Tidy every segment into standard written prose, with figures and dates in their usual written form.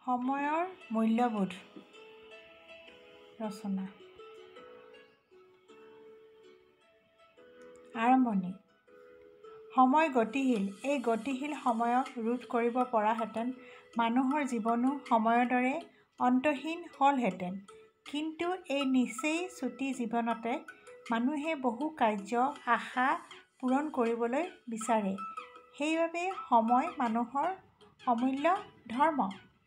সময়ৰ মূল্যবোধ ৰচনা আৰম্ভণি সময় গতিশীল এই গতিশীল সময়ক ৰোধ কৰিব পৰাহেঁতেন মানুহৰ জীৱনো সময়ৰ দৰে অন্তহীন হ'লহেঁতেন কিন্তু এই নিচেই চুটি জীৱনতে মানুহে বহু কাৰ্য আশা পূৰণ কৰিবলৈ বিচাৰে সেইবাবে সময় মানুহৰ অমূল্য ধৰ্ম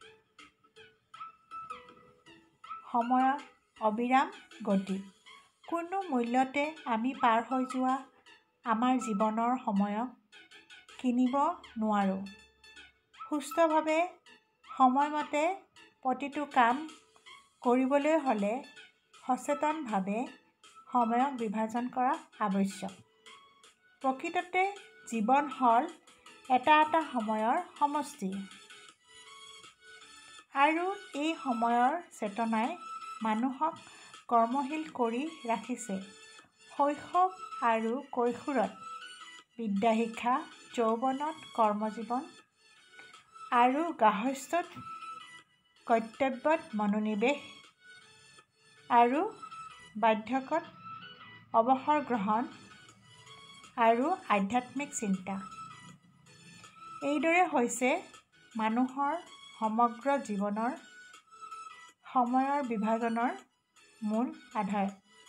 সময়ৰ অবিৰাম গতি কোনো মূল্যতে আমি পাৰ হৈ যোৱা আমাৰ জীৱনৰ সময়ক কিনিব নোৱাৰোঁ সুস্থভাৱে সময়মতে প্ৰতিটো কাম কৰিবলৈ হ'লে সচেতনভাৱে সময়ক বিভাজন কৰা আৱশ্যক প্ৰকৃততে জীৱন হ'ল এটা সময়ৰ সমষ্টি আৰু এই সময়ৰ চেতনাই মানুহক কৰ্মশীল কৰি ৰাখিছে শৈশৱ আৰু কৈশোৰত বিদ্যাশিক্ষা যৌৱনত কৰ্মজীৱন আৰু গাৰ্হস্থ্যত কৰ্তব্যত মনোনিৱেশ আৰু বাৰ্ধক্যত অৱসৰ গ্ৰহণ আৰু আধ্যাত্মিক চিন্তা এইদৰে হৈছে মানুহৰ সমগ্ৰ জীৱনৰ সময়ৰ বিভাজনৰ মূল আধাৰ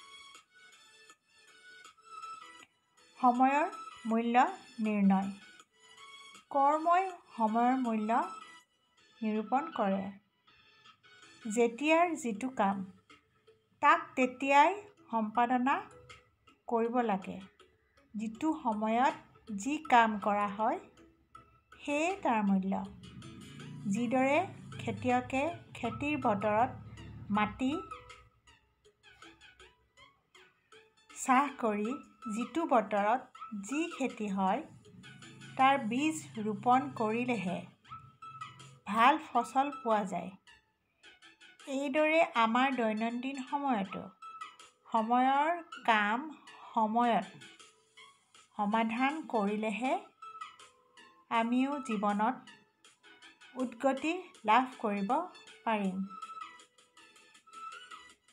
সময়ৰ মূল্য নিৰ্ণয় কৰ্মই সময়ৰ মূল্য নিৰূপণ কৰে যেতিয়াৰ যিটো কাম তাক তেতিয়াই সম্পাদনা কৰিব লাগে যিটো সময়ত যি কাম কৰা হয় সেয়ে তাৰ মূল্য যিদৰে খেতিয়কে খেতিৰ বতৰত মাটি চাহ কৰি যিটো বতৰত যি খেতি হয় তাৰ বীজ ৰোপণ কৰিলেহে ভাল ফচল পোৱা যায় এইদৰে আমাৰ দৈনন্দিন সময়তো সময়ৰ কাম সময়ত সমাধান কৰিলেহে আমিও জীৱনত উদ্গতি লাভ কৰিব পাৰিম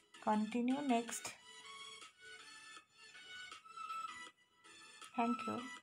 Continue next. Thank you.